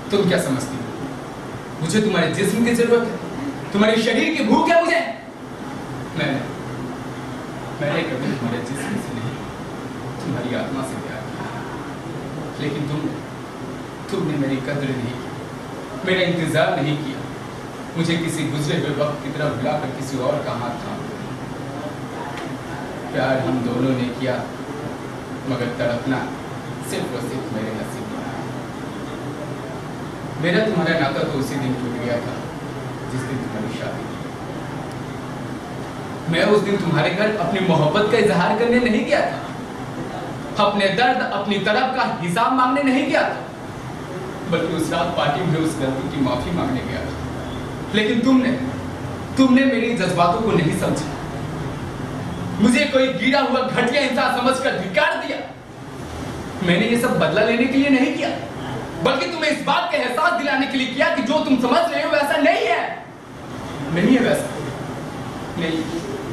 तुम क्या समझती हो? मुझे तुम्हारे जिस्म की जरूरत है, तुम्हारे शरीर की भूख है मुझे। मैंने कभी तुम्हारे जिस्म से नहीं, तुम्हारी आत्मा से प्यार किया। लेकिन तुमने मेरी कद्र नहीं की, मेरा इंतजार नहीं किया। मुझे किसी गुजरे हुए वक्त की तरफ बुलाकर किसी और का हाथ थाम दिया। प्यार हम दोनों ने किया, मगर तड़पना सिर्फ और सिर्फ मेरे नसीब में आया। मेरा तुम्हारा नाता तो उसी दिन टूट गया था जिस दिन तुम्हारी शादी की। मैं उस दिन तुम्हारे घर अपनी मोहब्बत का इजहार करने नहीं गया था, अपने दर्द अपनी तरफ का हिसाब मांगने नहीं गया था, बल्कि उस रात पार्टी में उस गलती की माफी मांगने गया था। लेकिन तुमने मेरी जज्बातों को नहीं समझा, मुझे कोई गिरा हुआ घटिया इंसान समझकर धिक्कार दिया। मैंने ये सब बदला लेने के लिए नहीं किया, बल्कि तुम्हें इस बात का एहसास दिलाने के लिए किया कि जो तुम समझ रहे हो वैसा नहीं है। नहीं है वैसा, नहीं।